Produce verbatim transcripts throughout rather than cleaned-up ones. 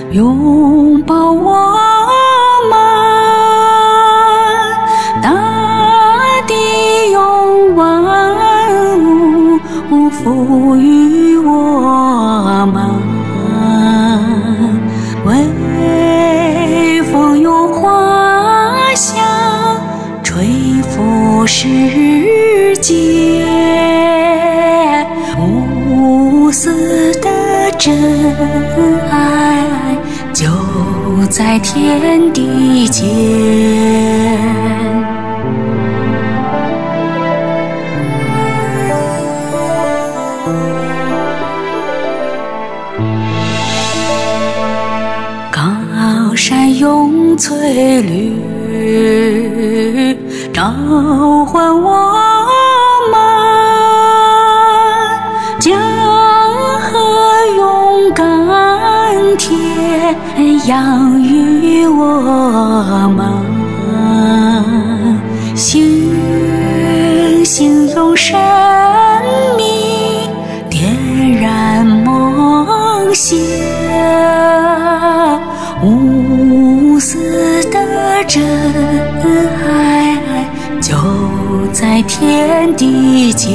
拥抱我们，大地用万物赋予我们，微风用花香吹拂世界，无私的真爱就在天地间。高山用翠绿召唤我们，江河用甘甜养育我们，星星用生命点燃梦想，无私的真爱就在天地间。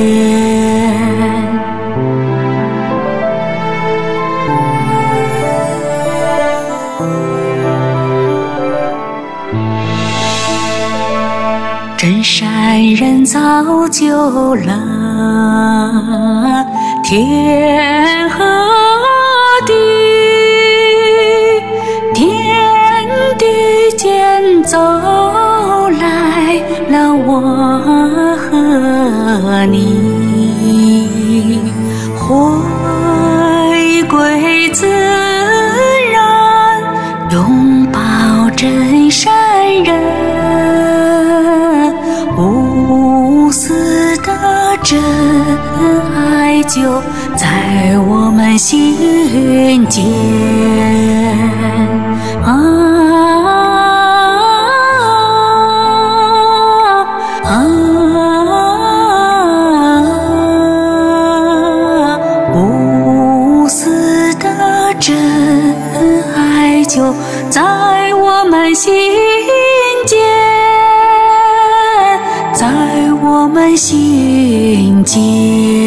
真善人造就了天和地，天地间走来了我和你，回归自然，拥抱真善人，无私的真爱就在我们心间。啊啊啊！无私的真爱就在我们心间，在我们心间。